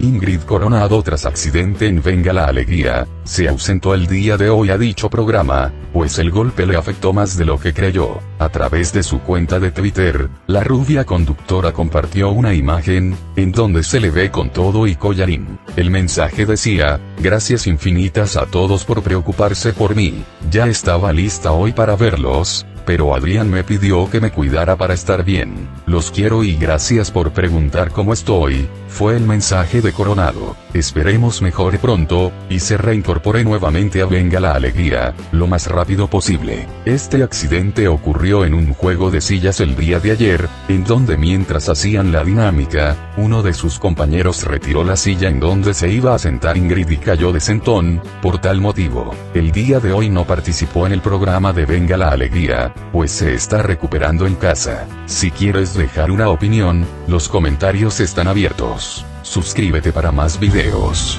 Ingrid Coronado, tras accidente en Venga la Alegría, se ausentó el día de hoy a dicho programa, pues el golpe le afectó más de lo que creyó. A través de su cuenta de Twitter, la rubia conductora compartió una imagen, en donde se le ve con todo y collarín. El mensaje decía: "Gracias infinitas a todos por preocuparse por mí. Ya estaba lista hoy para verlos, pero Adrián me pidió que me cuidara para estar bien. Los quiero y gracias por preguntar cómo estoy", fue el mensaje de Coronado. Esperemos mejore pronto, y se reincorpore nuevamente a Venga la Alegría, lo más rápido posible. Este accidente ocurrió en un juego de sillas el día de ayer, en donde mientras hacían la dinámica, uno de sus compañeros retiró la silla en donde se iba a sentar Ingrid y cayó de sentón. Por tal motivo, el día de hoy no participó en el programa de Venga la Alegría, pues se está recuperando en casa. Si quieres dejar una opinión, los comentarios están abiertos. Suscríbete para más videos.